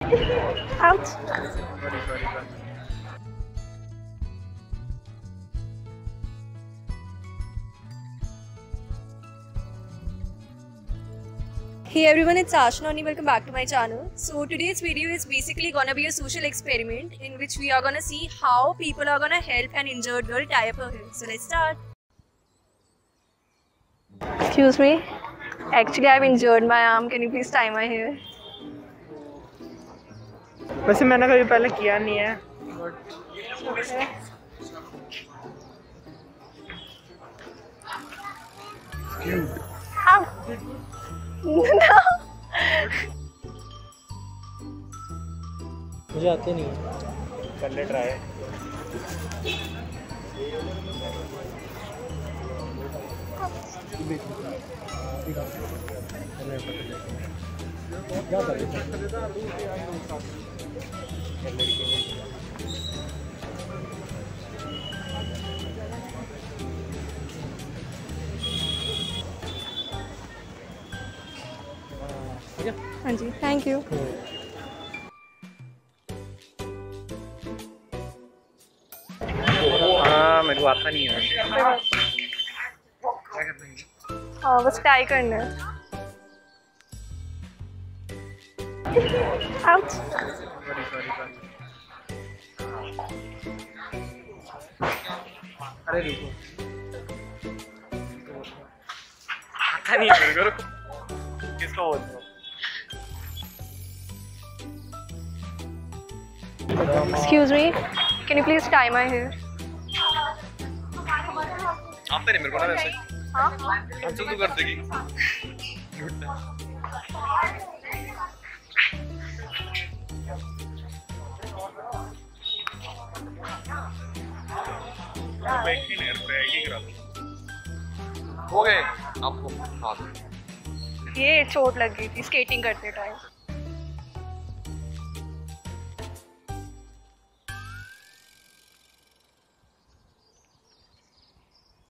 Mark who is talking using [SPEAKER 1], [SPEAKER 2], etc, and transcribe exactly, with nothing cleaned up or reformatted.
[SPEAKER 1] Ouch.
[SPEAKER 2] Sorry, sorry, sorry.
[SPEAKER 1] Hey everyone, it's Aashna Unnie. Welcome back to my channel. So today's video is basically gonna be a social experiment in which we are gonna see how people are gonna help an injured girl tie up her hair. So let's start. Excuse me. Actually, I've injured my arm. Can you please tie my hair?
[SPEAKER 2] वैसे मैंने कभी पहले किया नहीं है.
[SPEAKER 1] Okay. How? No.
[SPEAKER 2] मुझे आते नहीं कर ले ट्राई.
[SPEAKER 1] हाँ जी, थैंक यू.
[SPEAKER 2] हाँ मेरे को आता नहीं है.
[SPEAKER 1] हाँ बस टाई करना है. Ouch.
[SPEAKER 2] Sorry, sorry, sorry. अरे रुको. आता नहीं है मेरे को. किसको बोलते हो?
[SPEAKER 1] Excuse me. Can you please tie my hair?
[SPEAKER 2] आता नहीं मेरे को ना वैसे.
[SPEAKER 1] हाँ.
[SPEAKER 2] हम चल तू कर देगी. हो गए आपको हाथ.
[SPEAKER 1] ये चोट लग गई थी स्केटिंग करते टाइम.